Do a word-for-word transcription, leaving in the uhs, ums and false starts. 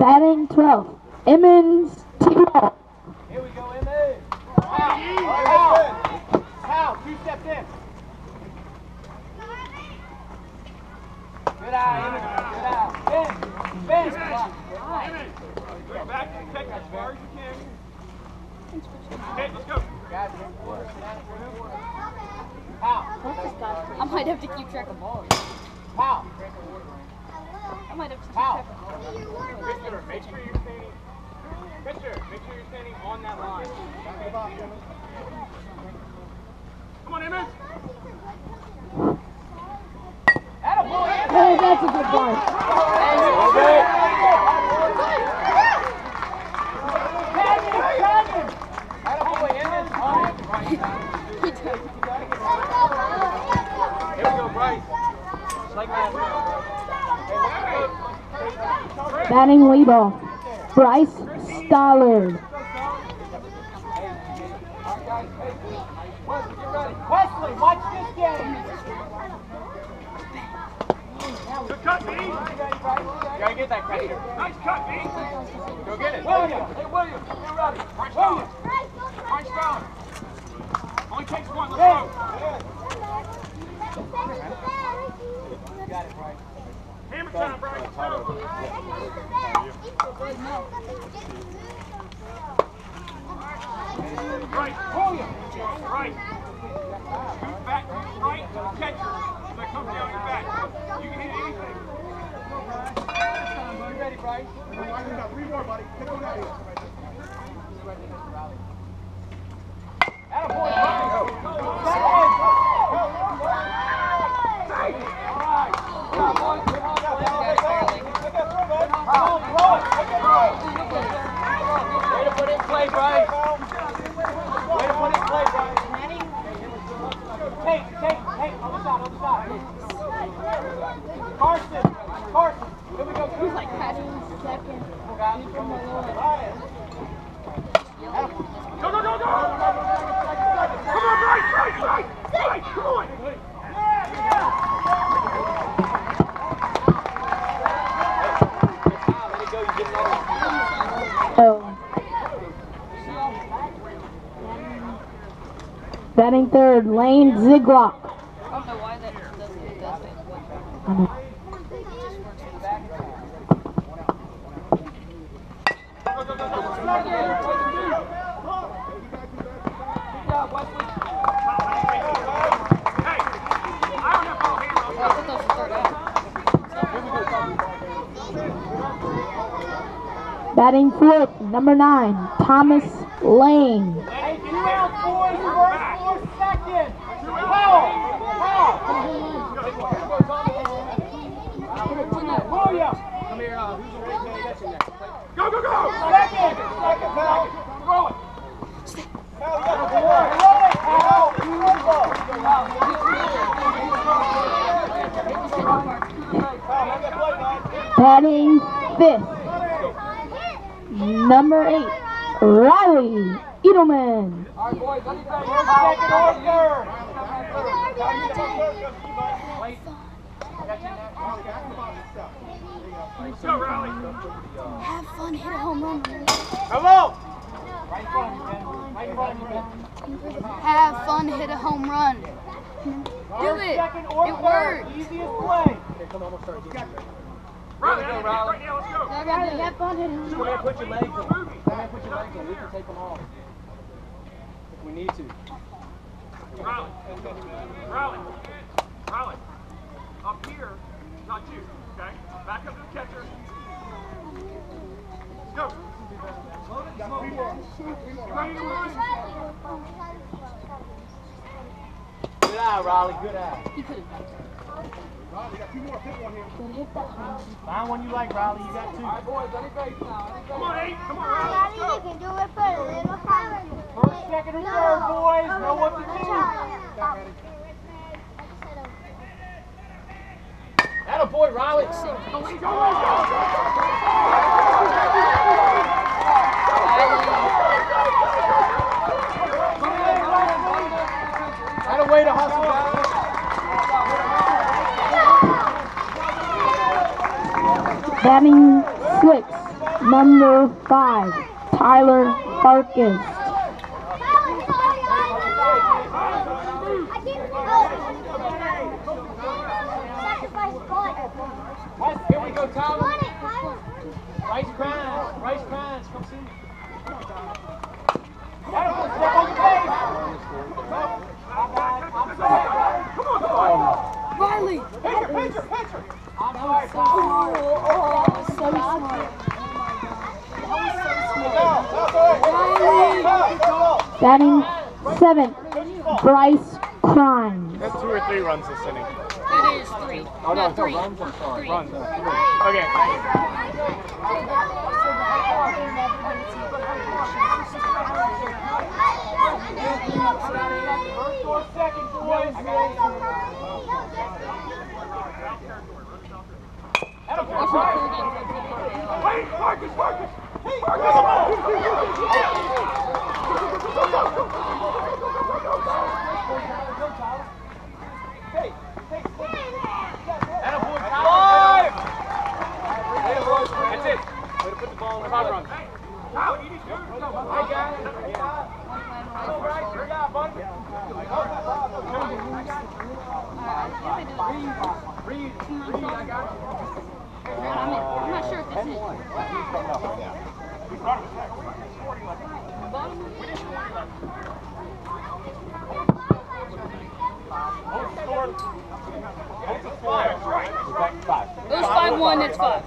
Batting twelve, Emmons T-Ball. Here we go, Emmons. Pow. Pow. Two steps in. Good eye, Emmons. Good eye. Ben. Ben. Go back and take as far as you can. Okay, let's go. Guys, Pow. I might have to keep track of balls. Pow. I might have to keep Pow. track of balls. Victor, make sure you're standing. Victor, make sure you're standing on that line. Come on, Emmons. Hey, that's a good ball. Here we go, Bryce. Like that. Batting leadoff, Bryce Stollard. Wesley, watch this game. Good cut, B. You gotta get that pressure. Nice cut, B. Go get it. William. Hey, William. Get ready. Bryce Fowler. Bryce Fowler. Only takes one. Let's go. You got it, Bryce. Hammer time, Bryce. Let's go. Right. William. Right. Shoot back right to the catcher. So they come down your back. You can hit anything. You ready, Bryce? Three more, buddy. Pick on that. Attaboy, Bryce. Way to put it in play, Bryce. Way to put it in play, Bryce. Take, take, take, other side, other side. Carson, Carson. Here we go. He's like patting second. Go, go, go, go! Come on, Bryce, Bryce, Bryce! Bryce, come on! Oh. Batting third, Lane Ziglock. I don't know why that does it. Does it. I know. Batting fourth, number nine, Thomas Lane. Hey, two out, boys. First, four, second. Powell, Powell. William. Come here, uh, who's the right catching that? Go, go, go! Second, second, Powell. Throw it. Powell, you got the board. Throw it, Powell. Batting fifth, number eight, Riley Edelman. All right, boys, let me go. First, second, or third. Let's go, Riley! Have fun, hit a home run. Come on. Right in front of you, Ben. Right in front of you, Ben. Have fun, hit a home run. Do First, it. second, or It third. worked. Easiest play. Riley, I need to right now, let's go! Have fun, hit a home Come run. here, put your legs in. Come here, put your legs in. We can take them off. If we need to. Riley! Riley! Riley! Up here, not you, okay? Back up to the catcher. Let's go! You ready to run? Good eye, Riley. Good eye. He could have. Find one you like, Riley. You got two. All right, boys. Let me face now. Come on, eight! Come on, Riley! Let's go! can do it for a little family. First, second, and third, boys. Know what to do. Atta boy, Riley. Go, go, go! Atta way to hustle, guys. Batting sixth, number five, Tyler Farkas. Here we go, Tyler. Rice Crines, Rice Crines, come see me. Step on the face. I'm sorry. Riley! Pitcher, pitcher, pitcher. I'm sorry. Oh, so smart. Batting seventh, Bryce Crimes. That's two or three runs this inning. It is three. Oh, no, Not it's no three. runs. I'm sorry. Three. Runs. uh, three. Okay. First or second, boys. Wait, Marcus, Marcus! Five. That's it. Way to put the ball in the five runs. Out, you need to go. I got it. All right, good job, buddy. Read, read, I got you. I'm, I'm not sure if this is. It was five one, that's five.